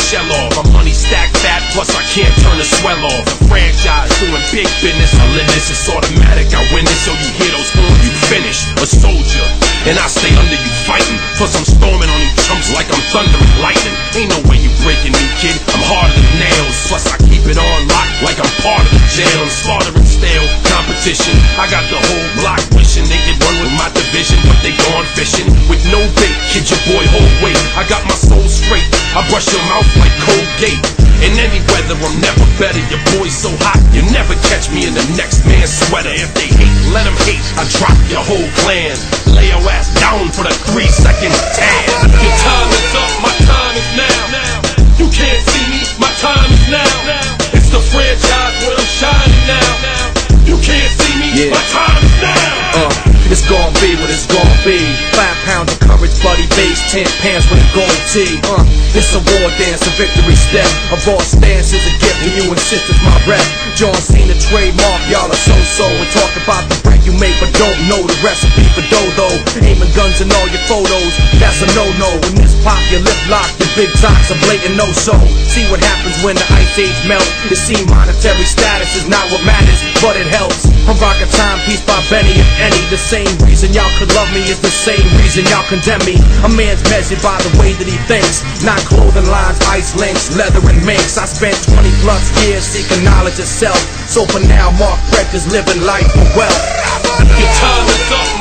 shell off. My money stacked fat, plus I can't turn the swell off. The franchise doing big business, I live this, it's automatic, I win this. So you hear those horns, you finish. A soldier, and I stay under you fighting. Plus I'm storming on you chumps like I'm thunder and lightning. Ain't no way you breaking me, kid, I'm harder than nails. Plus I keep it on lock like I'm part of the jail. I'm slaughtering stale competition. I got the whole block wishing they could run with my division, but they gone fishing with no bait. Kid, your boy, hold weight. I got my soul straight, I brush your mouth like Colgate. In any weather, I'm never better. Your boy's so hot, you never catch me in the next man's sweater. If they hate, let them hate. I drop your whole clan. Lay your ass down for the 3-second tan. Your time is up, my time is now. You can't see me, my time is now. It's the franchise where I'm shining now. You can't see me, my time is now. It's gon' be what it's gon' be. 5 pounds of courage, buddy base, 10 pants with a gold tee. It's a war dance, a victory step. A raw stance is a gift, and you insist it's my rep. John Cena trademark, y'all are so-so. And talk about the bread you make, but don't know the recipe for dodo. Aiming guns in all your photos, that's a no-no. When this pop, your lip lock, your big talk's a blatant no-so. See what happens when the ice age melt. You see, monetary status is not what matters, but it helps. I'm rocking Timepiece by Benny, if any. The same reason y'all could love me is the same reason y'all condemn me. A man's measured by the way that he thinks, not clothing lines, ice links, leather and minks. I spent 20+ years seeking knowledge of self, so for now Mark Breck is living life for wealth. Your time is up,